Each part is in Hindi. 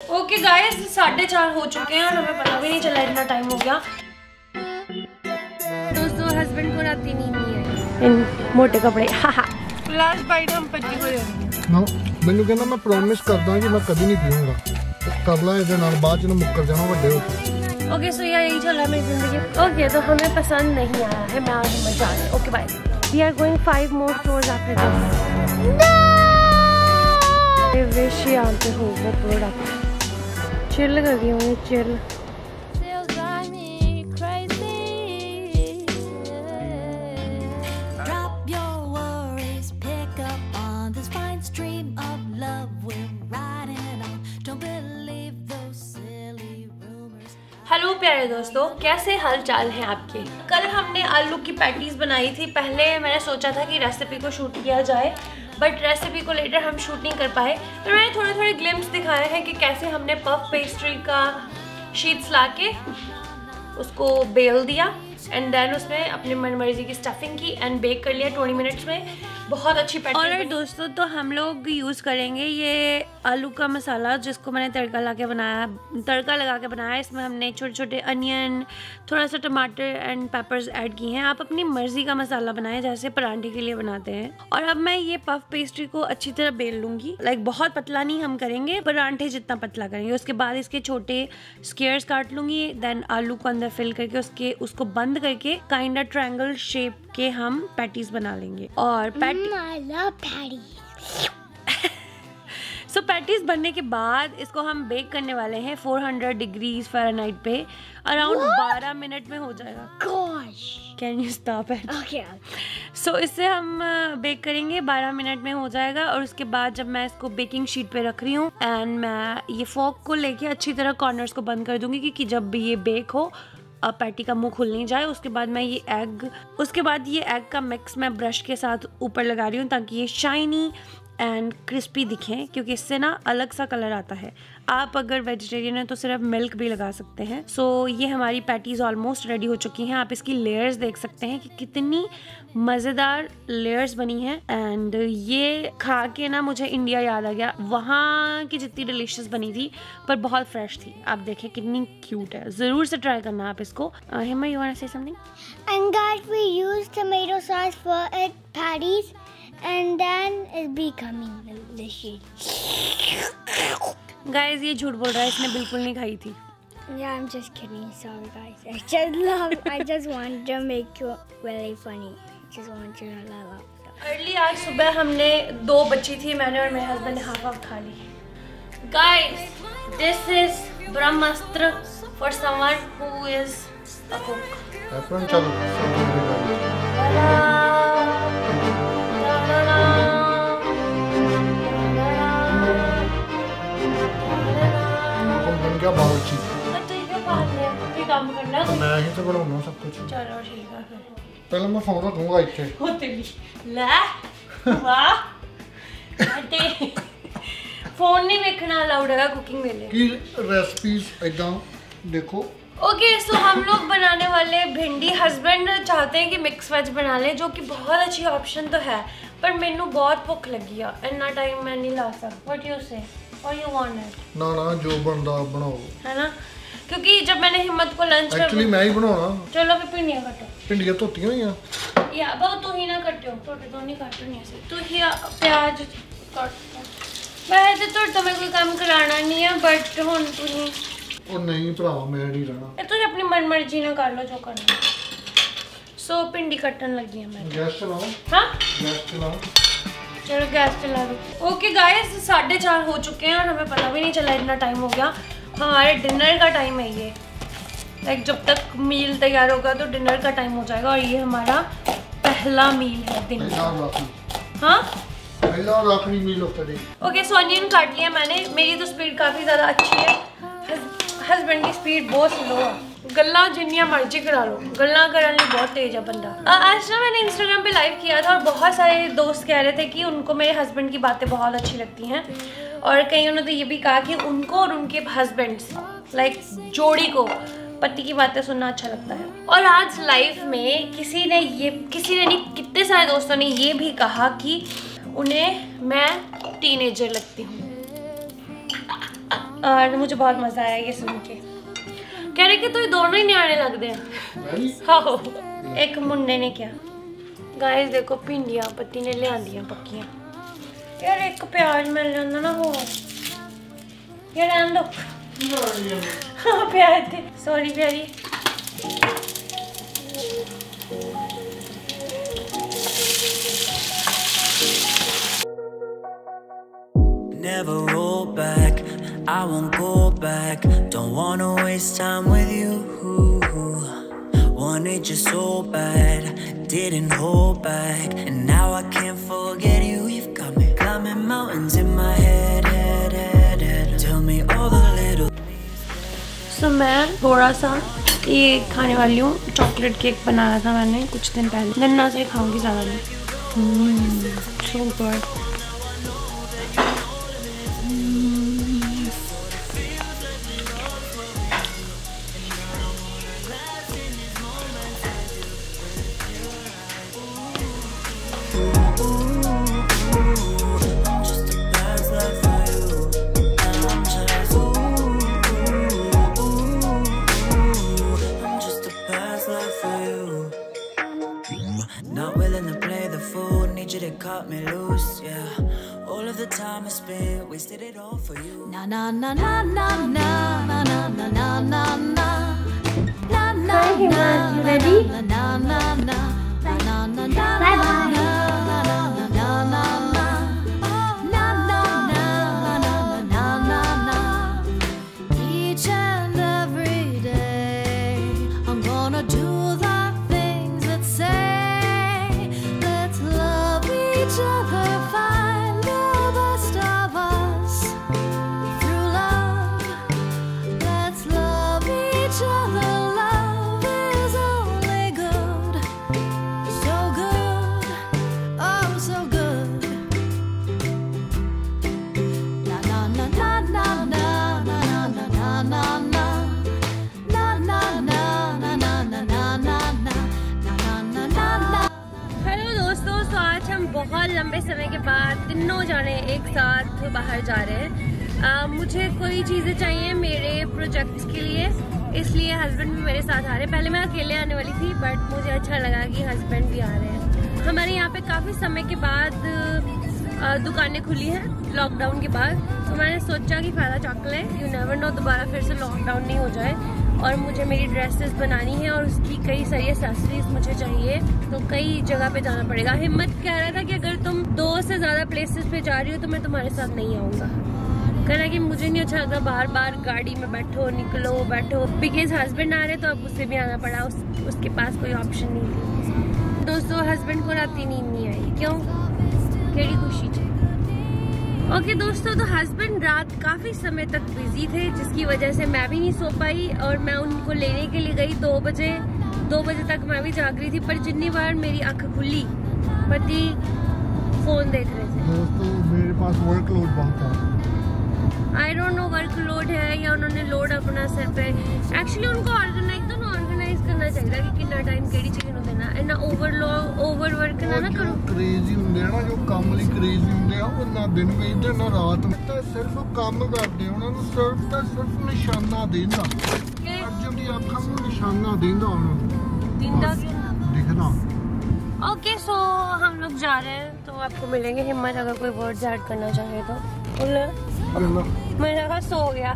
ओके गाइस 4:30 हो चुके हैं और हमें पता भी नहीं चला इतना टाइम हो गया। दोस्तों हस्बैंड को रात की नींद नहीं है इन मोटे कपड़े। लास्ट बाइट हम पट्टी को नो मैंने कहना मैं प्रॉमिस करदा कि मैं कभी नहीं पीऊंगा कबला ਇਹਦੇ ਨਾਲ ਬਾਅਦ ਚ ਨਾ ਮੁੱਕਰ ਜਾਣਾ ਵੱਡੇ ਹੋ के। ओके सो यही चल रहा है मेरी जिंदगी। ओके तो हमें पसंद नहीं आया है, मैं आज मजा आ रहा है। Okay bye, we are going 5 more floors after this। I wish यहाँ पे हो वो प्रोडक्ट चिल कर रही हूँ, चिल। हेलो प्यारे दोस्तों, कैसे हाल चाल हैं आपके। कल हमने आलू की पैटीज बनाई थी। पहले मैंने सोचा था कि रेसिपी को शूट किया जाए, बट रेसिपी को लेटर हम शूट नहीं कर पाए। तो मैंने थोड़े थोड़े ग्लिम्स दिखाए हैं कि कैसे हमने पफ पेस्ट्री का शीट्स लाके उसको बेल दिया एंड देन उसमें अपनी मनमर्जी की स्टफिंग की एंड बेक कर लिया 20 मिनट्स में। बहुत अच्छी पैटी। और दोस्तों तो हम लोग यूज़ करेंगे ये आलू का मसाला जिसको मैंने तड़का लगा के बनाया। इसमें हमने छोटे छोटे अनियन, थोड़ा सा टमाटर एंड पेपर्स ऐड किए हैं। आप अपनी मर्जी का मसाला बनाएं जैसे परांठे के लिए बनाते हैं। और अब मैं ये पफ पेस्ट्री को अच्छी तरह बेल लूँगी। लाइक बहुत पतला नहीं हम करेंगे, परांठे जितना पतला करेंगे। उसके बाद इसके छोटे स्क्वेयर्स काट लूँगी, देन आलू को अंदर फिल करके उसको बंद करके काइंड ऑफ ट्रायंगल शेप के हम पैटीज बना लेंगे। और सो पैटीज बनने के बाद इसको हम बेक करने वाले हैं 400 डिग्रीज फ़ारेनहाइट पे। अराउंड 12 मिनट में हो जाएगा। Can you stop it? Okay. So इससे हम बेक करेंगे, 12 मिनट में हो जाएगा। और उसके बाद जब मैं इसको बेकिंग शीट पे रख रही हूँ एंड मैं ये फोक को लेके अच्छी तरह कॉर्नर्स को बंद कर दूंगी कि जब भी ये बेक हो पैटी का मुंह खुल नहीं जाए। उसके बाद मैं ये एग का मिक्स मैं ब्रश के साथ ऊपर लगा रही हूँ ताकि ये शाइनी एंड क्रिस्पी दिखें, क्योंकि इससे ना अलग सा कलर आता है। आप अगर वेजिटेरियन हैं तो सिर्फ मिल्क भी लगा सकते हैं। सो ये हमारी पैटीज ऑलमोस्ट रेडी हो चुकी हैं। आप इसकी लेयर्स देख सकते हैं कि कितनी मज़ेदार लेयर्स बनी हैं। एंड ये खा के ना मुझे इंडिया याद आ गया। वहाँ की जितनी डिलीशियस बनी थी पर बहुत फ्रेश थी। आप देखें कितनी क्यूट है, ज़रूर से ट्राई करना आप इसको। Hima, you want to say something? And guys, we use tomato sauce for it patties, and then it becoming delicious. Guys ये झूठ बोल रहा है, इसने बिल्कुल नहीं खाई थी। Yeah, I'm just kidding. Sorry, guys. I just want to make you really funny. Just want you to laugh. Early आज सुबह हमने 2 बची थी, मैंने और मेरे हस्बैंड ने हाफ खा ली। Guys this is Brahmastra for someone who is a cook. क्या बावर्ची काम करना मैं ही तो बनाऊंगा सब कुछ। चलो ठीक है फिर। पहले मैं फोन रखूंगा ਇੱਥੇ हो तेरी ले वाह अटे फोन नहीं देखना अलाउड है कुकिंग में ले की रेसिपीज इदां देखो। ओके सो हम लोग बनाने वाले भिंडी। हस्बैंड चाहते हैं कि मिक्स वेज बना लें, जो कि बहुत अच्छी ऑप्शन तो है, पर मैनू बहुत भुख लगी है, इतना टाइम मैं नहीं ला सकती। व्हाट यू से और यू वांट इट? ना ना जो बनदा बनाओ, है ना, क्योंकि जब मैंने हिम्मत को लंच में एक्चुअली मैं ही बनाना। चलो फिर भिंडियां काटो। भिंडियां धोतियां होईयां या बहुत तू ही ना कटियो, छोटे तो नहीं काटनी ऐसे। तू ही प्याज काट। वैसे तो मैं कोई काम कराना नहीं है, बट हुन तू ही। ओ नहीं भरावा मैं नहीं रहना। तू अपनी मनमर्जी ना कर लो जो करना। सो भिंडी कटन लगी है मैं। गैस चलाओ। हाँ गैस चलाओ। चलो गैस चला दो। ओके गाइस 4:30 हो चुके हैं और हमें पता भी नहीं चला इतना टाइम हो गया। हमारे डिनर का टाइम है ये। लाइक जब तक मील तैयार होगा तो डिनर का टाइम हो जाएगा। और ये हमारा पहला मील है दिन का। हाँ पहला और आखिरी मील होता है। ओके सो अनियन काट लिया मैंने। मेरी तो स्पीड काफ़ी ज़्यादा अच्छी है, हस्बैंड की स्पीड बहुत स्लो है। गल्ला जिन्नियां मर्जी करा लो, गल्ला करने बहुत तेज है बंदा। आज ना मैंने इंस्टाग्राम पे लाइव किया था और बहुत सारे दोस्त कह रहे थे कि उनको मेरे हस्बैंड की बातें बहुत अच्छी लगती हैं। और कईयों ने तो ये भी कहा कि उनको और उनके हस्बैंड्स लाइक जोड़ी को पति की बातें सुनना अच्छा लगता है। और आज लाइव में किसी ने नहीं कितने सारे दोस्तों ने ये भी कहा कि उन्हें मैं टीनेजर लगती हूँ। और मुझे बहुत मजा आया ये सुन के। कह रहे कि तो ये दोनों ही न्याणे लगते हैं। हाँ, एक मुंडे ने क्या गाइस देखो भिंडियां पत्ती ने लिया पक्कियां। यार एक प्याज मिल जाता ना हो यार, रहने दो। हाँ प्याज थे, सॉरी प्यारी। Never roll back, I won't go back. Don't wanna waste time with you. Wanted you so bad, didn't hold back, and now I can't forget you. You've got me climbing mountains in my head. Tell me all the little. So मैं थोड़ा सा ये खाने वाली हूँ। चॉकलेट केक बनाया था मैंने कुछ दिन पहले, नन्ना से खाऊंगी ज़्यादा नहीं। So good. Not willing to play the fool, need you to cut me loose, yeah. All of the time I spent, wasted it all for you. Na na na na na na na na na na na na. Hi Himan, you ready? Na na na na na na na. Bye bye. बहुत लंबे समय के बाद तीनों जाने एक साथ बाहर जा रहे हैं। मुझे कोई चीज़ें चाहिए मेरे प्रोजेक्ट्स के लिए, इसलिए हस्बैंड भी मेरे साथ आ रहे हैं। पहले मैं अकेले आने वाली थी बट मुझे अच्छा लगा कि हस्बैंड भी आ रहे हैं। हमारे यहाँ पे काफ़ी समय के बाद दुकानें खुली हैं लॉकडाउन के बाद, तो मैंने सोचा कि फ़ायदा चक लें। यू नेवर नो दोबारा फिर से लॉकडाउन नहीं हो जाए। और मुझे मेरी ड्रेसेस बनानी है और उसकी कई सारी एक्सेसरीज मुझे चाहिए, तो कई जगह पे जाना पड़ेगा। हिम्मत कह रहा था कि अगर तुम 2 से ज़्यादा प्लेसेस पे जा रही हो तो मैं तुम्हारे साथ नहीं आऊँगा। कहना कि मुझे नहीं अच्छा लगता बार बार गाड़ी में बैठो निकलो बैठो। बिकॉज हस्बैंड आ रहे तो अब उससे भी आना पड़ा, उसके पास कोई ऑप्शन नहीं थी। दोस्तों हस्बैंड को रात नींद नहीं आई, क्यों? केड़ी खुशी थी। ओके दोस्तों, तो हस्बैंड रात काफ़ी समय तक बिजी थे, जिसकी वजह से मैं भी नहीं सो पाई और मैं उनको लेने के लिए गई 2 बजे। 2 बजे तक मैं भी जाग रही थी, पर जितनी बार मेरी आँख खुली पति फोन देख रहे थे। दोस्तों मेरे पास वर्कलोड बहुत है। आई डोंट नो वर्कलोड है या उन्होंने लोड अपना सर पे। एक्चुअली उनको ऑर्गेनाइज करना चाहिए कि कितना टाइम केड़ी चीज़ ਨੂੰ देना है ना, ओवर वर्क ना करो। क्रेजी ਹੁੰਦੇ ਆ ਨਾ, ਜੋ ਕੰਮ ਲਈ क्रेजी ਹੁੰਦੇ ਆ, ਉਹ ਨਾ ਦਿਨ ਵੇਚਦੇ ਨਾ ਰਾਤ ਨੂੰ, ਤਾਂ ਸਿਰਫ ਕੰਮ ਕਰਦੇ। ਉਹਨਾਂ ਨੂੰ ਸਿਰਫ ਨਿਸ਼ਾਨਾ ਦੇਣਾ, ਅੱਜ ਦੀ ਅੱਖਾਂ ਨੂੰ ਨਿਸ਼ਾਨਾ ਦੇਣਾ ਉਹਨਾਂ ਨੂੰ। ਦਿੰਦਾ ਦਿਖਦਾ। ओके सो हम लोग जा रहे हैं, तो आपको मिलेंगे। हिम्मत अगर कोई वर्ड्स ऐड करना चाहे तो मैंने कहा सो गया,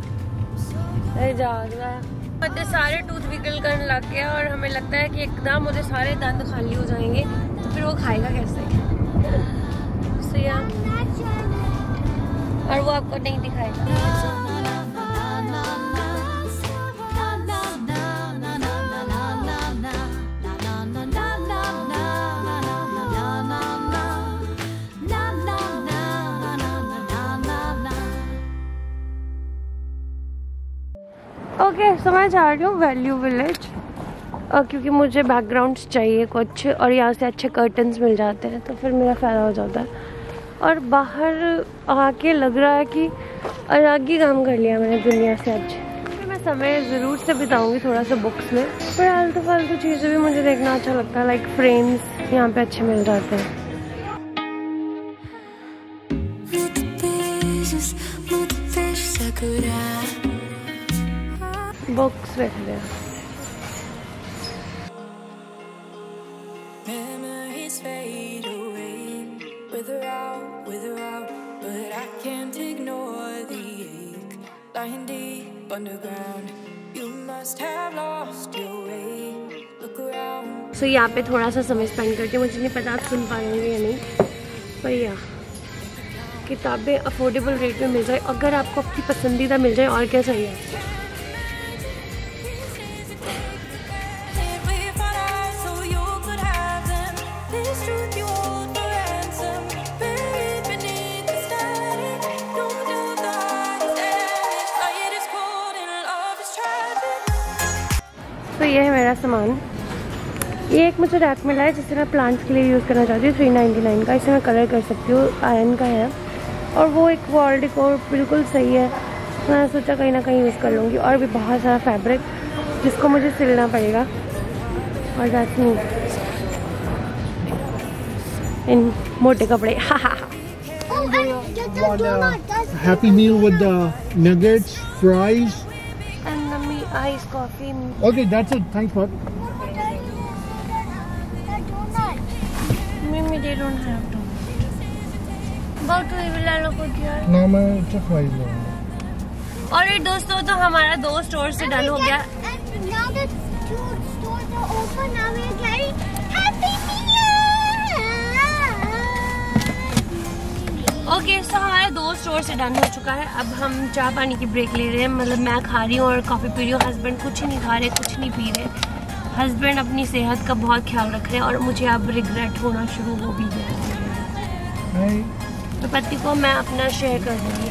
जाग रहा है। बच्चे सारे टूथ विगल करने लग गया और हमें लगता है कि एकदम मुझे सारे दंत खाली हो जाएंगे, तो फिर वो खाएगा कैसे? और वो आपको नहीं दिखाएगा। ओके सो मैं जा रही हूँ वैल्यू विलेज, क्योंकि मुझे बैकग्राउंड्स चाहिए कुछ, और यहाँ से अच्छे कर्टन्स मिल जाते हैं तो फिर मेरा फ़ायदा हो जाता है। और बाहर आके लग रहा है कि अलग ही काम कर लिया मैंने दुनिया से आज। फिर मैं समय ज़रूर से बिताऊँगी थोड़ा सा बुक्स में, पर आलतू फालतू चीज़ें भी मुझे देखना अच्छा लगता है। लाइक फ्रेम्स यहाँ पे अच्छे मिल जाते हैं। Muitos beijos, muitos beijos, Sakura. Books रख लिया। Memories fade away, wither out, but I can't ignore the ache, lying deep underground. You must have lost your way, look around. So यहाँ पे थोड़ा सा समय स्पेंड करके, मुझे नहीं पता आप सुन पाएंगे या नहीं, पर या किताबें अफोर्डेबल रेट में मिल जाए, अगर आपको आपकी पसंदीदा मिल जाए, और क्या चाहिए आपको। तो ये है मेरा सामान। ये एक मुझे रैक मिला है जिसे मैं प्लांट्स के लिए यूज़ करना चाहती हूँ, 399 का। इसे मैं कलर कर सकती हूँ, आयरन का है, और वो एक वॉल डेकोर बिल्कुल सही है। मैं सोचा कहीं ना कहीं यूज़ कर लूँगी। और भी बहुत सारा फैब्रिक जिसको मुझे सिलना पड़ेगा, और दैट्स मी इन मोटे कपड़े। Happy meal with the nuggets, fries. And yummy iced coffee. Okay, that's it. Thanks, bud. Mimi, they don't have to. About to even ला लो कुछ यार। ना मैं तो fries लूँगा। और ये दोस्तों, तो हमारा 2 स्टोर से डन हो गया। And now the 2 stores are open. Now we are getting Happy Meal. Okay, so हमारा 2 स्टोर से डन हो चुका है। अब हम चाय पानी की ब्रेक ले रहे हैं। मतलब मैं खा रही हूँ और कॉफ़ी पी रही हूँ। हस्बैंड कुछ नहीं खा रहे, कुछ नहीं पी रहे। हस्बैंड अपनी सेहत का बहुत ख्याल रख रहे हैं, और मुझे अब रिग्रेट होना शुरू हो भी गया। तो पति को मैं अपना शेयर कर दूँगी।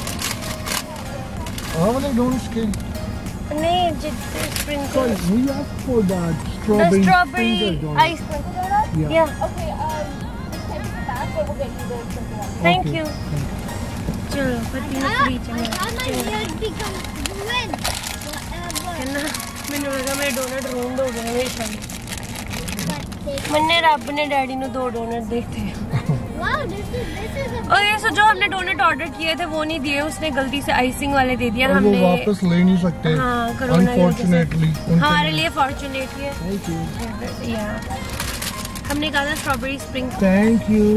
नहीं, जितने sprinkle. We asked for that strawberry. The strawberry sprinkle donut. ice cream. Yeah. Yeah. Okay, just head to the back or we'll get you the simple one. Thank Okay. you. चलो पति ने फ्री चला। My ears become red. कहना मैंने लगा मेरे डोनट रोंद हो गए हमेशा। मैंने रब ने डैडी ने 2 डोनट देते। Wow, this is a और ये जो हमने डोनट ऑर्डर किए थे वो नहीं दिए, उसने गलती से आइसिंग वाले दे दिया। और वो हमने वापस ले नहीं सकते। हाँ, कोरोना की वजह से। Unfortunately. हमारे लिए फॉर्चुनेटली है। Thank you. या हमने कहा था strawberry spring. Thank you.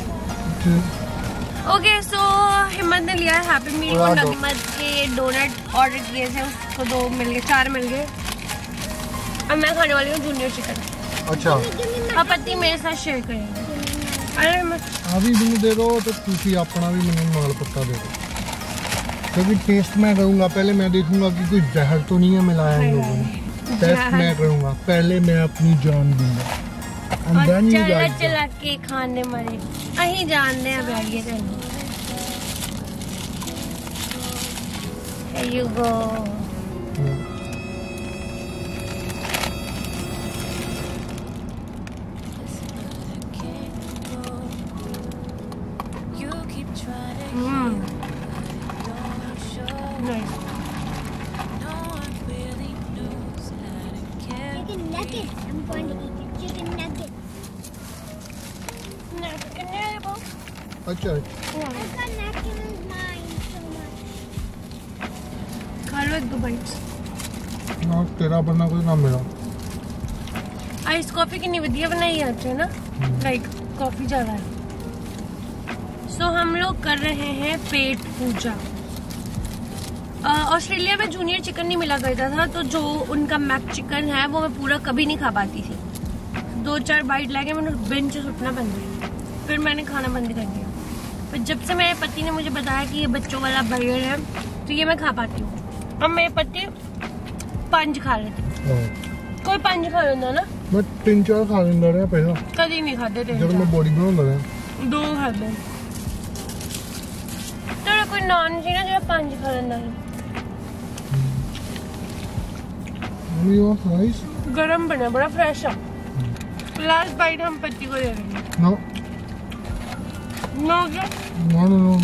Okay, so Himmat ने लिया है हैप्पी मील को। नगमत के डोनट ऑर्डर किए थे, उसको 2 मिल गए, 4 मिल गए। अब मैं खाने वाली हूँ जूनियर चिकन। अच्छा। अब पति मेरे साथ शेयर करेंगे। अरे मैं अभी ਮੈਨੂੰ ਦੇ ਦੋ तो ਤੁਸੀਂ अपना भी ਮੈਨੂੰ ਨਾਲ पत्ता दे दो, क्योंकि टेस्ट मैं करूँगा। पहले मैं देखूंगा कि कोई जहर तो नहीं है मिलाया इन लोगों ने। टेस्ट मैं करूँगा, पहले मैं अपनी जान दूंगा। और चला चला के खाने मरे अही जानने अब आइए चलो। Here you go. Nice. chicken nuggets. I'm going to eat the chicken nuggets. अच्छा। I got napkin in mine so much. खा लो 1-2 bites. ना तेरा बनना कोई ना मेरा। आइस कॉफी कितनी बढ़िया बनाई है आपने ना, लाइक कॉफी ज्यादा है। सो हम लोग कर रहे हैं पेट पूजा। ऑस्ट्रेलिया में जूनियर चिकन नहीं मिला करता था, तो जो उनका मैक चिकन है वो मैं पूरा कभी नहीं खा पाती थी। 2-4 बाइट लाके मैंने बेंच से उठना बंद किया, फिर मैंने खाना बंद कर दिया। फिर जब से मेरे पति ने मुझे बताया कि ये बच्चों वाला बर्गर है तो ये मैं खा पाती हूँ। अब मेरे पति 5 खा लेते, कोई 5 खा लेता ना, मैं 3-4 खा लेंदा रहा पहला, कभी नहीं खाते थे। जब मैं बॉडी बनाਉਂਦਾ रहा 2 खाते। तेरा कोई नान सी ना जो 5 खा लेता है। मम्मी वो राइस गरम बना, बड़ा फ्रेश है। लास्ट बाइट हम पति को दे देंगे। नो नो क्या? No no no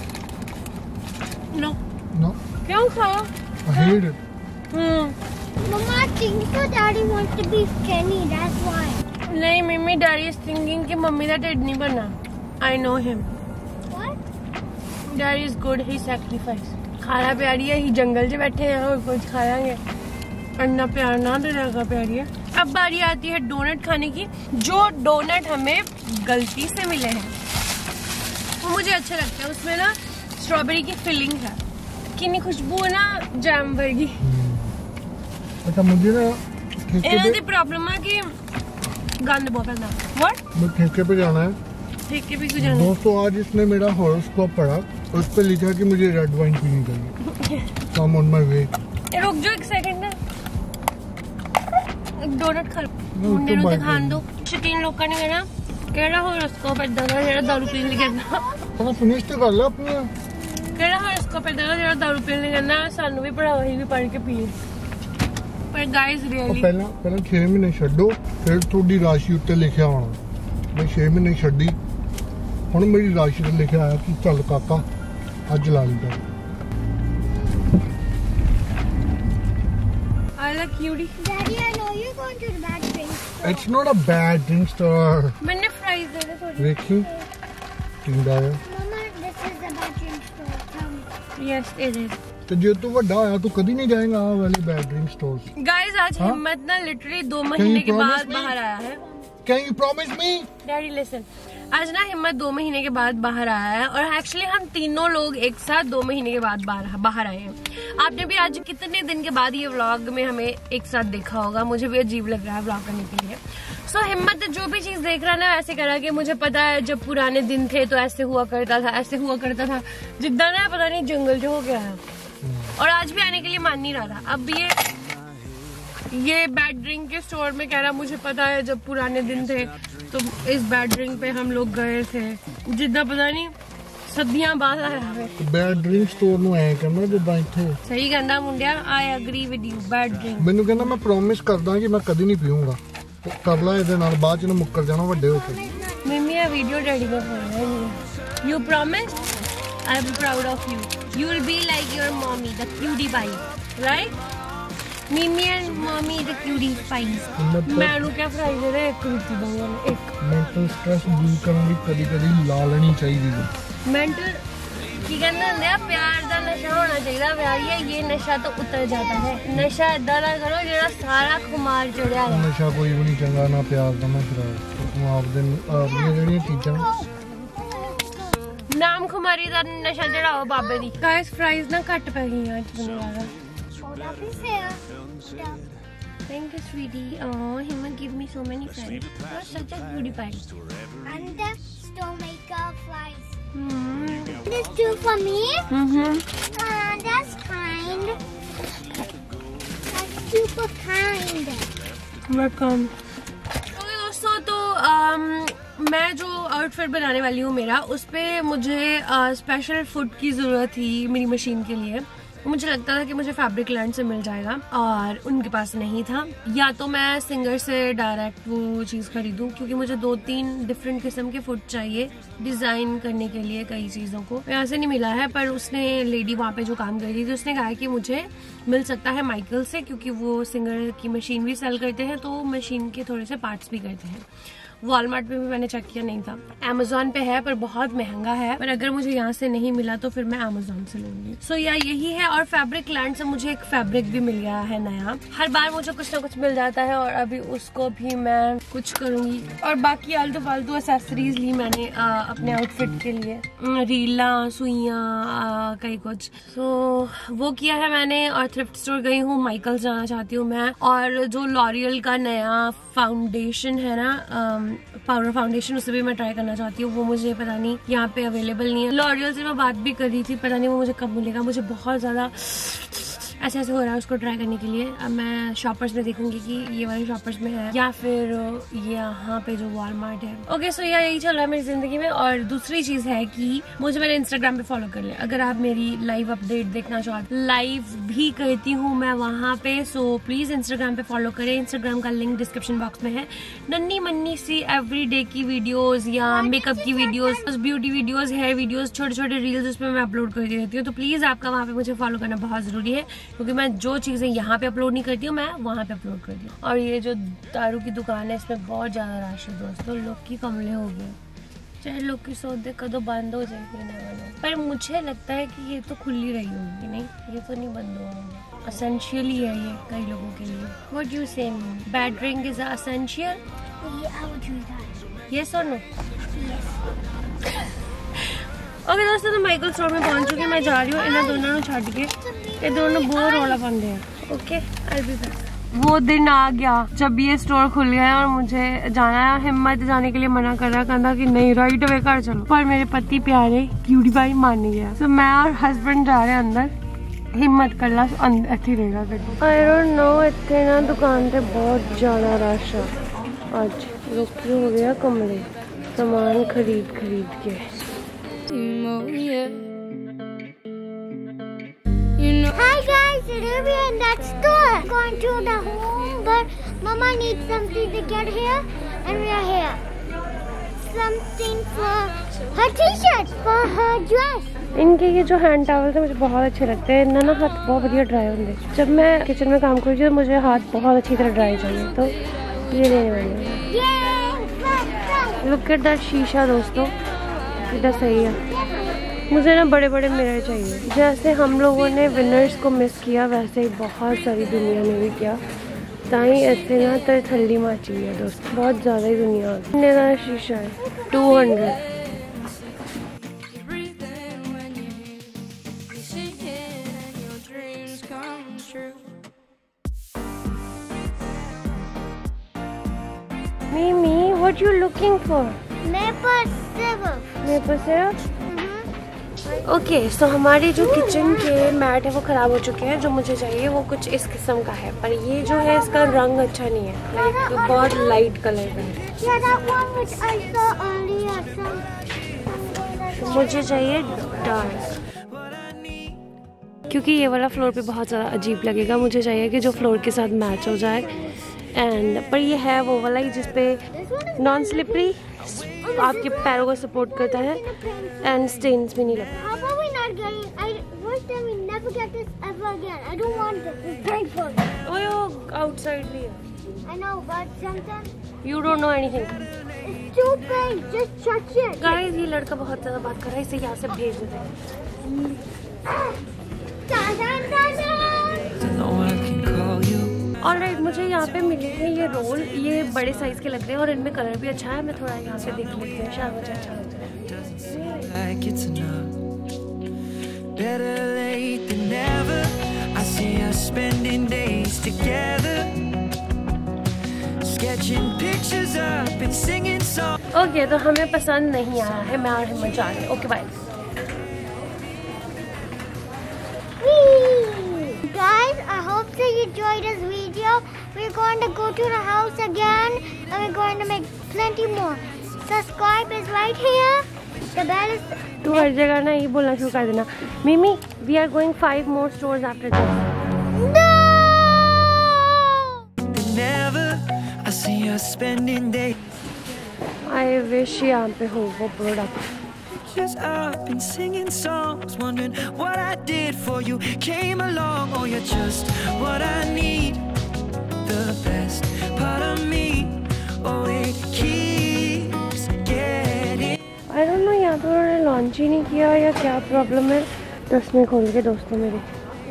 no no क्यों खाओ? I hate it. Mama, I think so Daddy wants to be skinny, that's why. नहीं मम्मी, डैडी इज थिंकिंग कि मम्मी का ढिड नहीं बना। I know him. What? Daddy is good, he sacrifice. खाया प्यारी है ही जंगल से बैठे हैं और कुछ खाएंगे अन्ना प्यार ना दे रहेगा प्यारी है। अब बारी आती है डोनट खाने की। जो डोनट हमें गलती से मिले हैं वो मुझे अच्छे लगते हैं। उसमें ना स्ट्रॉबेरी की फिलिंग है, कितनी खुशबू है ना जैम वर्गी। अच्छा मुझे ना इन्हों की प्रॉब्लम है कि गंद बहुत है। व्हाट? मैं ठेके पे जाना है। ठेके पे क्यों जाना? दोस्तों आज इसने मेरा हॉरोस्कोप पढ़ा और उस पर लिखा कि मुझे रेड वाइन पीनी चाहिए। So I'm on my way। रुक जाओ एक सेकंड ना, डोनट खा मुंडे तो नु दिखान दो। शकीन लोग का नहीं कहना केड़ा हॉरोस्कोप इदा दा जेड़ा दारू पीन लई कहना। थोड़ा फिनिश तो कर लो अपनी। केड़ा हॉरोस्कोप इदा दा जेड़ा दारू पीन लई कहना। सानू भी पढ़ाओ, ही भी पढ़ के पीए। पर गाइस रियली पहला 6 महीने छड्डो फिर थोड़ी राशि उत्ते लिखिया होना। मैं 6 महीने छड्डी हुण मेरी राशि ते लिखिया आया कि चल काका अज ला ली। I like cutie. Daddy, I know you're going to the bad drink store. It's not a bad drink store। मैंने फ्राइज दे दे थोड़ी। देखी टिंडा है। Mama, this is the bad drink store. Tell me. Yes, it is. तो जो तू बड़ा होया तू कभी नहीं जाएगा आ वाले बैड ड्रिंक स्टोर्स। गाइस आज हाँ? हिम्मत ना लिटरली 2 महीने के बाद बाहर आया है। Can you promise me? Daddy listen, आज ना हिम्मत 2 महीने के बाद बाहर आया है और एक्चुअली हम तीनों लोग एक साथ 2 महीने के बाद बाहर आए हैं। आपने भी आज कितने दिन के बाद ये व्लॉग में हमें एक साथ देखा होगा। मुझे भी अजीब लग रहा है व्लॉग करने के लिए। सो हिम्मत जो भी चीज देख रहा है ना वैसे करा कि मुझे पता है जब पुराने दिन थे तो ऐसे हुआ करता था, ऐसे हुआ करता था। जिद्दा ना पता नहीं जंगल जो हो गया है और आज भी आने के लिए मान नहीं रहा था। अब ये बैड ड्रिंक के स्टोर में कह रहा मुझे पता है जब पुराने दिन थे तो इस बैड ड्रिंक पे हम लोग गए थे। जिद्दा पता नहीं सदियां बाद आया है। बैड ड्रिंक स्टोर ਨੂੰ ਐ ਕਹਿੰਦਾ ਜਿੱਦਾਂ ਇੱਥੇ। सही कहना मुंडिया, I agree with you. Bad drink ਮੈਨੂੰ ਕਹਿੰਦਾ ਮੈਂ ਪ੍ਰੋਮਿਸ ਕਰਦਾ ਕਿ ਮੈਂ ਕਦੀ ਨਹੀਂ ਪੀਊਂਗਾ। ਕਰ ਲਾ ਇਹਦੇ ਨਾਲ ਬਾਅਦ ਚ ਨਾ ਮੁੱਕਰ ਜਾਣਾ ਵੱਡੇ ਹੋ ਕੇ। मम्मी ये वीडियो डैडी का फोन है। You promise? I am proud of you. You will be like your mummy the cutie pie, right? Mimi and mummy the cutie pies. मैं क्या फ्राई दे रहे एक रुपये दूंगा एक। ਮੈਂਟਲ ਸਟ੍ਰੈਸ ਦੂਰ ਕਰਨ ਲਈ ਕਦੀ ਕਦੀ ਲਾ ਲੈਣੀ ਚਾਹੀਦੀ ਹੈ। मेंटल की कहते हैं प्यार का नशा होना चाहिए। प्यारी ये नशा तो उतर जाता है। नशा इदा ना करो जो सारा खुमार चढ़िया है। ਨਸ਼ਾ ਕੋਈ ਵੀ ਨਹੀਂ ਚੰਗਾ ਨਾ ਪਿਆਰ ਦਾ ਨਾ ਸ਼ਰਾਬ। ਤੂੰ ਆਪਦੀਆਂ ਜਿਹੜੀਆਂ ਚੀਜ਼ਾਂ नाम खुमारी का नशा चढ़ाओ बाबे दी। गाइस फ्राइज ना घट पै गई आज मुझे लगा। Thank you, sweetie. Oh, him give me so many friends. You're such a cutie pie. And the store maker flies. Mm. This too for me? Mm-hmm. That's kind. That's super kind. Welcome. Okay, दोस्तों तो मैं जो आउटफिट बनाने वाली हूँ मेरा उस पे मुझे स्पेशल फुट की ज़रूरत थी मेरी मशीन के लिए। मुझे लगता था कि मुझे फैब्रिक लैंड से मिल जाएगा और उनके पास नहीं था। या तो मैं सिंगर से डायरेक्ट वो चीज़ खरीदूं क्योंकि मुझे 2-3 डिफरेंट किस्म के फुट चाहिए डिज़ाइन करने के लिए कई चीज़ों को। यहाँ से नहीं मिला है पर उसने लेडी वहाँ पे जो काम कर रही थी उसने कहा कि मुझे मिल सकता है माइकल से क्योंकि वो सिंगर की मशीन भी सेल करते हैं तो मशीन के थोड़े से पार्ट्स भी करते हैं। वॉलमार्ट पे भी मैंने चेक किया नहीं था। अमेजोन पे है पर बहुत महंगा है। पर अगर मुझे यहाँ से नहीं मिला तो फिर मैं अमेजोन से लूंगी। सो या यही है। और फैब्रिक लैंड से मुझे एक फैब्रिक भी मिल गया है नया। हर बार मुझे कुछ ना कुछ मिल जाता है और अभी उसको भी मैं कुछ करूंगी। और बाकी आलतू फालतू एक्सेसरीज ली मैंने अपने आउटफिट के लिए, रीला, सुइयां, कई कुछ। सो वो किया है मैंने और थ्रिफ्ट स्टोर गई हूँ। माइकल जाना चाहती हूँ मैं। और जो लॉरियल का नया फाउंडेशन है ना, पाउडर फाउंडेशन, उसे भी मैं ट्राई करना चाहती हूँ। वो मुझे पता नहीं यहाँ पे अवेलेबल नहीं है। लॉरियल से मैं बात भी कर रही थी, पता नहीं वो मुझे कब मिलेगा। मुझे बहुत ज्यादा ऐसे हो रहा है उसको ट्राई करने के लिए। अब मैं शॉपर्स में देखूंगी कि ये वाले शॉपर्स में है या फिर यहाँ पे जो वॉलमार्ट है। ओके सो यही चल रहा है मेरी जिंदगी में। और दूसरी चीज है कि मुझे मेरे इंस्टाग्राम पे फॉलो कर ले अगर आप मेरी लाइव अपडेट देखना चाहते। लाइव भी करती हूँ मैं वहाँ पे। सो प्लीज इंस्टाग्राम पे फॉलो करें। इंस्टाग्राम का लिंक डिस्क्रिप्शन बॉक्स में है। नन्नी मन्नी सी एवरीडे की वीडियोस या मेकअप की videos, beauty videos, hair videos, छोटे छोटे रील्स उसमें मैं अपलोड करती रहती हूँ। तो प्लीज आपका वहाँ पे मुझे फॉलो करना बहुत जरूरी है क्योंकि मैं जो चीजें यहाँ पे अपलोड नहीं करती हूँ मैं वहाँ पे अपलोड करती हूँ। और ये जो दारू की दुकान है इसमें बहुत ज्यादा रश है दोस्तों। लोग की कमले हो गए। चाहे लोग की सौदे कदों बंद हो जाएगी ना, पर मुझे लगता है कि ये तो खुली रही होगी, नहीं ये तो नहीं बंद होगा। असेंशियल ही है ये कई लोगों के लिए। What you say? Bad drink is essential? Yes और नो? ओके दोस्तों, तो माइकल स्टोर में पहुंच चुके हैं। मैं जा रही हूँ इन दोनों छड़ के, ये दोनों बहुत रौला पाते हैं। Okay I be back. वो दिन आ गया जब ये स्टोर खुल गया और मुझे जाना है। हिम्मत जाने के लिए मना कर रहा, कहता कि नहीं राइट अवे कर चलो, पर मेरे पति प्यारे क्यूटी भाई मान नहीं गया। तो मैं और हस्बैंड जा रहे हैं अंदर। हिम्मत कर ला अच्छी रहेगा गड्डी। आई डोंट नो, इतने ना दुकान पे बहुत ज्यादा रश है आज। रुकी हो गया कमरे सामान खरीद के। Hi guys, today we are in that store. Going to the home, but Mama needs something to get here, and we are here. Something for her t-shirt, for her dress. इनके ये जो हैंड टॉवल थे मुझे बहुत अच्छे लगते हैं। इनका ना हाथ बहुत बढ़िया ड्राई होंगे। जब मैं किचन में काम करती हूँ मुझे हाथ बहुत अच्छी तरह ड्राई चाहिए, तो ये लेने वाली हूँ। लुक एट दैट शीशा दोस्तों, कितना सही है। मुझे ना बड़े बड़े मिरर चाहिए। जैसे हम लोगों ने विनर्स को मिस किया वैसे ही बहुत सारी दुनिया ने भी किया। ताई ऐसे ना तो ठंडी माची है दोस्त, बहुत ज़्यादा ही दुनिया इतने ज़्यादा शीशा है। 200 Mimi, what you looking for? Maple syrup. मेरे सिर्फ ओके। सो हमारे जो किचन के मैट है वो ख़राब हो चुके हैं। जो मुझे चाहिए वो कुछ इस किस्म का है, पर ये जो है इसका रंग अच्छा नहीं है, लाइक बहुत लाइट कलर का है। Yeah, that one which I saw earlier. तो मुझे चाहिए डार्क, क्योंकि ये वाला फ्लोर पे बहुत ज़्यादा अजीब लगेगा। मुझे चाहिए कि जो फ्लोर के साथ मैच हो जाए। एंड पर ये है वो वाला ही जिसपे नॉन स्लिपरी, आपके पैरों को सपोर्ट करता है एंड स्टेन्स भी नहीं लगता। How about we not getting? First time we never get this ever again. I don't want this. It's painful. Oh outside भी है। I know, but sometimes You don't know anything. it's too pain. Just touch it. Guys ये लड़का बहुत ज़्यादा बात कर रहा है, इसे यहाँ से भेज देते हैं। No one can call you. Alright, मुझे यहाँ पे मिले हैं ये रोल। ये बड़े साइज के लग रहे हैं और इनमें कलर भी अच्छा है। मैं थोड़ा यहाँ पे देख लेती हूँ, शायद मुझे अच्छा लग जाए। Like it's enough. Better late than never. I see us spending days together, sketching pictures up and singing songs. Okay, तो हमें पसंद नहीं आया है। मैं और हिम्मत जा रहे हैं। Okay bye. Guys, I hope that you enjoyed this video. We're going to go to the house again, and we're going to make plenty more. Subscribe is right here. The bell is. तू हर जगह ना ये बोलना शुरू कर देना। मिमी, we are going 5 more stores after this. No! Never. I see us spending days I wish यहाँ पे हो वो product. up and singing songs, wondering what I did for you. Came along, oh you're just what I need. The best part of me, oh it keeps getting. I don't know, यहाँ तो उन्होंने लॉन्च ही नहीं किया या क्या प्रॉब्लम है। 10 में खोल के दोस्तों मेरे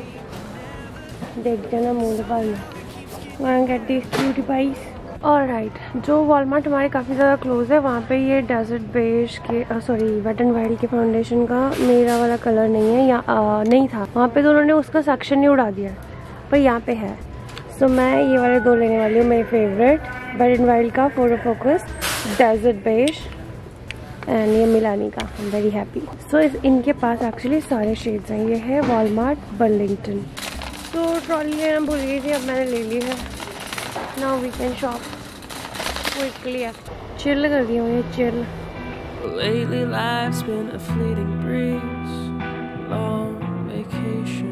देख जाना मूड पर में get this cutie pies. Alright, जो वॉलमार्ट हमारे काफ़ी ज़्यादा क्लोज है वहाँ पे ये डेजर्ट बेज के सॉरी वेट एंड वाइल्ड के फाउंडेशन का मेरा वाला कलर नहीं है या नहीं था वहाँ पे, तो उन्होंने उसका सेक्शन ही उड़ा दिया, पर यहाँ पे है। सो मैं ये वाले 2 लेने वाली हूँ, मेरे फेवरेट वेट एंड वाइल्ड का photo focus desert beige and ये मिलानी का। I am very happy. So इनके पास एक्चुअली सारे शेड्स हैं। ये है वॉलमार्ट बर्लिंगटन। तो ट्रॉली लेना भूल गई थी, अब मैंने ले ली है। Now we can shop quickly. Chill कर रही हूँ ये chill. Lately life's been a fleeting breeze, long vacation.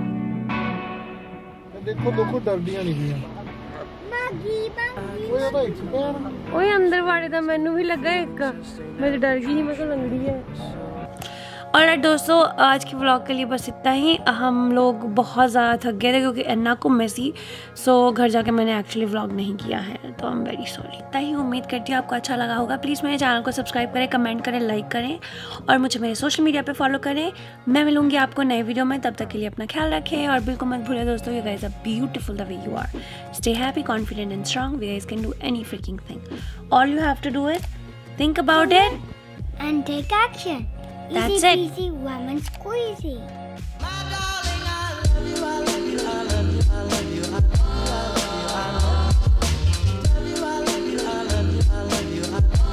देखो देखो डरदियां नहीं गईਆਂ। ਉਹ ਇਹਦਾ ਇੱਕ ਪੈਰ ओए अंदर वाले दा मैनू भी लगा एक। मैं तो डर गई, मैं तो लंगड़ी है। ऑलराइट दोस्तों, आज की व्लॉग के लिए बस इतना ही। हम लोग बहुत ज़्यादा थक गए थे क्योंकि अन्ना को मेसी, सो घर जाके मैंने एक्चुअली व्लॉग नहीं किया है, तो आई एम वेरी सॉरी। इतना ही, उम्मीद करती हूँ आपको अच्छा लगा होगा। प्लीज़ मेरे चैनल को सब्सक्राइब करें, कमेंट करें, लाइक करें और मुझे मेरे सोशल मीडिया पे फॉलो करें। मैं मिलूंगी आपको नए वीडियो में, तब तक के लिए अपना ख्याल रखें और बिल्कुल मत भूलें दोस्तों, you guys are beautiful the way you are. Stay happy, confident and strong. We guys can do any freaking thing. All you have to do is think about it and take action. That's Easy it. peasy, lemon squeezy.